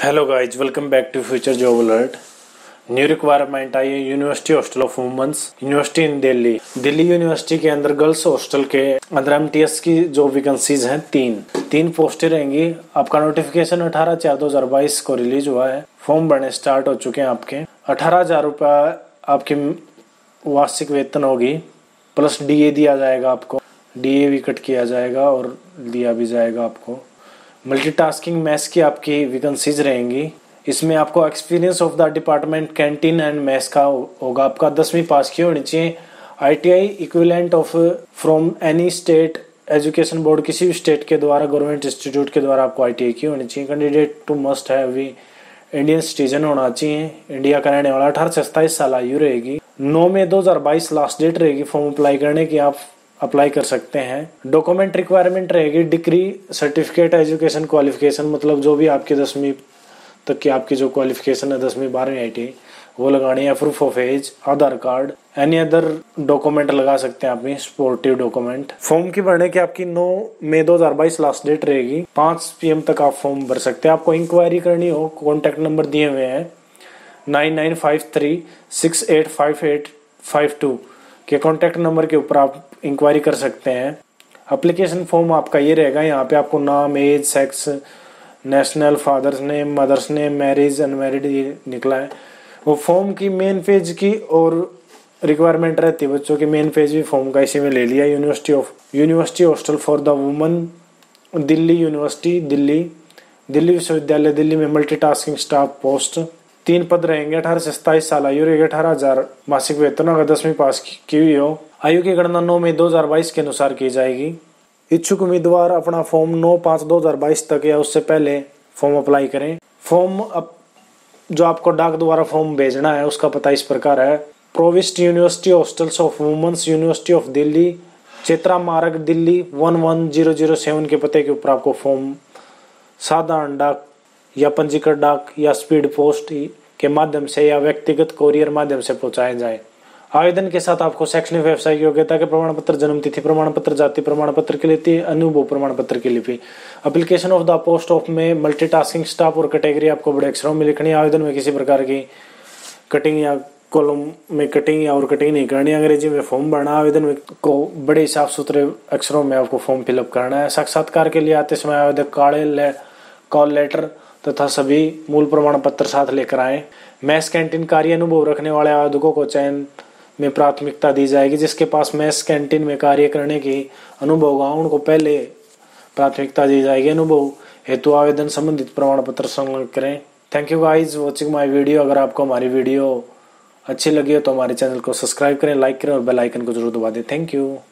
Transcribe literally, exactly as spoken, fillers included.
Hello guys, welcome back to future job alert. New requirement आई है university hostel of women's university in Delhi. Delhi university के अंदर girls hostel के अंदर MTS की जो वैकेंसीज हैं तीन तीन पोस्टें रहेंगी। आपका नोटिफिकेशन अठारह चार दो हजार बाईस को रिलीज हुआ है। फॉर्म भरने स्टार्ट हो चुके हैं। आपके अठारह हजार रुपया आपकी वार्षिक वेतन होगी, प्लस डीए दिया जाएगा। आपको डीए भी कट किया जाएगा और दिया भी जाएगा आपको। मल्टीटास्किंग मैथ्स की आपकी वैकेंसीज रहेंगी। इसमें आपको experience of the department canteen and maths का होगा। आपका दसवीं पास की होनी चाहिए। ITI equivalent of from any state education board, किसी भी स्टेट के द्वारा गवर्नमेंट इंस्टीट्यूट के द्वारा आपको आईटीआई की होनी चाहिए। Candidate to must have Indian citizen होना चाहिए, इंडिया का रहने वाला। अठारह से सत्ताईस साल आयु रहेगी। नौ मई दो हजार बाईस लास्ट डेट रहेगी फॉर्म अप्लाई करने की। आप अप्लाई कर सकते हैं। डॉक्यूमेंट रिक्वायरमेंट रहेगी डिग्री सर्टिफिकेट एजुकेशन क्वालिफिकेशन, मतलब जो भी आपकी दसवीं तक की आपकी जो क्वालिफिकेशन है, दसवीं बारहवीं आईटी, वो लगानी है। Proof of age, Aadhaar card, any other document लगा सकते हैं अपनी सपोर्टिव डॉक्यूमेंट। फॉर्म की भरने की आपकी नौ मई दो हजार बाईस लास्ट डेट रहेगी। पाँच पी एम तक आप फॉर्म भर सकते हैं। आपको इंक्वायरी करनी हो, कॉन्टेक्ट नंबर दिए हुए हैं nine nine five three six eight five eight five two के कॉन्टेक्ट नंबर के ऊपर आप इंक्वायरी कर सकते हैं। एप्लीकेशन फॉर्म आपका ये रहेगा। यहाँ पे आपको नाम, age, sex, national, father's name, mother's name, marriage, unmarried ये निकला है। वो फॉर्म की मेन पेज की और रिक्वायरमेंट रहती है बच्चों की। मेन पेज भी फॉर्म का इसी में ले लिया। University of university hostel for the woman, Delhi university, Delhi Delhi विश्वविद्यालय दिल्ली में मल्टीटास्किंग स्टाफ पोस्ट। तीन पद रहेंगे। अठारह से सत्ताईस साल आयु रहेगी। अठारह हजार मासिक वेतन अगर दसवीं पास की हुई हो। आयु की गणना नौ मई दो हजार बाईस के अनुसार की जाएगी। इच्छुक उम्मीदवार अपना फॉर्म नौ पाँच दो हजार बाईस तक या उससे पहले फॉर्म अप्लाई करें। फॉर्म अप जो आपको डाक द्वारा फॉर्म भेजना है उसका पता इस प्रकार है। Provost university hostels of women's university of Delhi, Chhatra Marg, Delhi one one zero zero seven के पते के ऊपर आपको फॉर्म साधारण डाक या पंजीकृत डाक या स्पीड पोस्ट के माध्यम से या व्यक्तिगत कोरियर माध्यम से पहुंचाए जाए। आवेदन के साथ आपको शैक्षणिक व्यवसायिक योग्यता के प्रमाण पत्र, जन्म तिथि प्रमाण पत्र, जाति प्रमाण पत्र की लिपि, अनुभव प्रमाण पत्र की लिपि। Application of the post of में मल्टीटास्किंग स्टाफ और कैटेगरी आपको बड़े अक्षरों में लिखनी है। आवेदन में किसी प्रकार की कटिंग या कॉलम में कटिंग या और कटिंग नहीं करनी। अंग्रेजी में फॉर्म भरना। आवेदन में को बड़े साफ सुथरे अक्षरों में आपको फॉर्म फिलअप करना है। साक्षात्कार के लिए आते समय आवेदक काले कॉल लेटर तथा सभी मूल प्रमाण पत्र साथ लेकर आए। मैस कैंटीन कार्य अनुभव रखने वाले आवेदकों को चयन में प्राथमिकता दी जाएगी। जिसके पास मैस कैंटीन में कार्य करने की अनुभव होगा उनको पहले प्राथमिकता दी जाएगी। अनुभव हेतु आवेदन संबंधित प्रमाण पत्र संलग्न करें। Thank you guys watching my video. अगर आपको हमारी वीडियो अच्छी लगी हो तो हमारे चैनल को सब्सक्राइब करें, लाइक करें और बेल आइकन को जरूर दबा दें। Thank you.